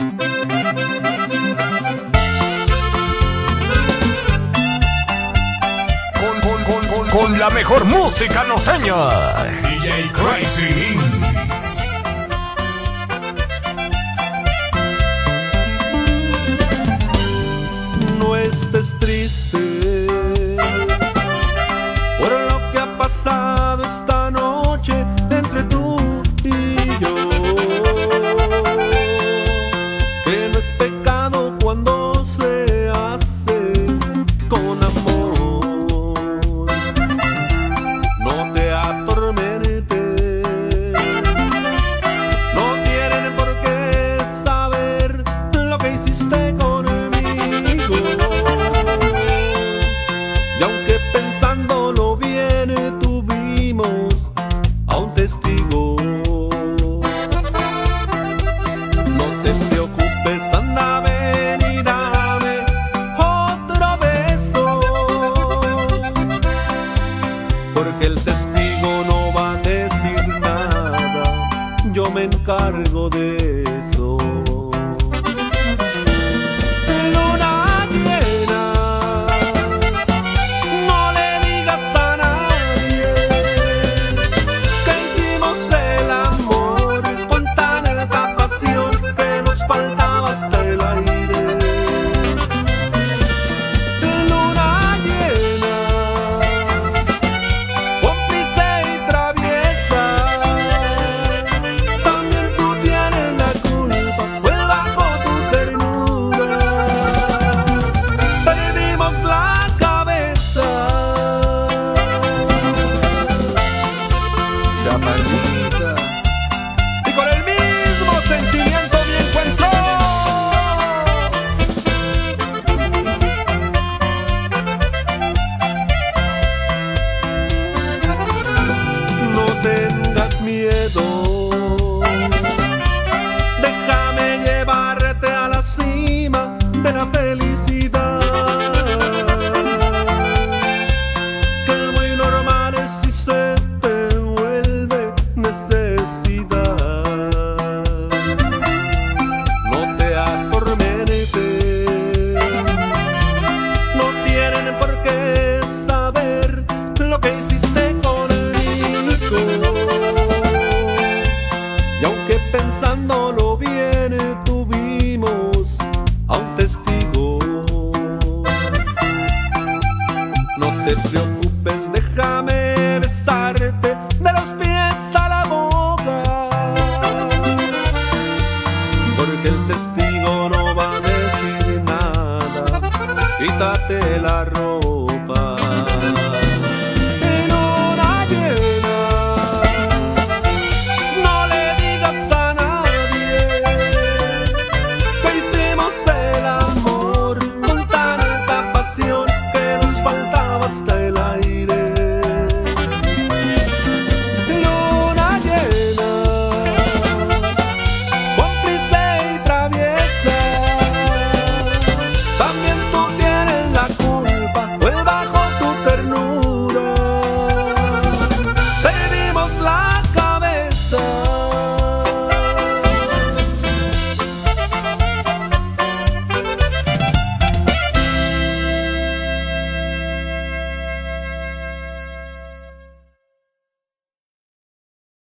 Con la mejor música norteña, DJ Crazy Links. No estés triste por lo que ha pasado esta noche entre tú y yo, que no es pecado cuando se hace con amor. No te atormentes, no tienen por qué saber lo que hiciste conmigo. Y aunque pensándolo bien tuvimos a un testigo, no te preocupes, anda, ven y dame otro beso, porque el testigo no va a decir nada, yo me encargo de eso. Luna llena, no le digas a nadie que hicimos el amor con tanta pasión que nos faltaba hasta el aire. Luna llena, cómplice y traviesa, también tú tienes la culpa, pues bajo tu ternura perdimos la cabeza. Chamanita, y con el mismo sentimiento me encuentro. No tengas miedo, déjame llevarte a la cima de la felicidad, que muy normal es si se te vuelve necesidad. No te atormentes, no tienen por qué saber lo que hiciste conmigo. Y aunque pensándolo bien tuvimos a un testigo, no te preocupes, déjame besarte de los pies a la boca, porque el testigo no va a decir nada, quítate la ropa.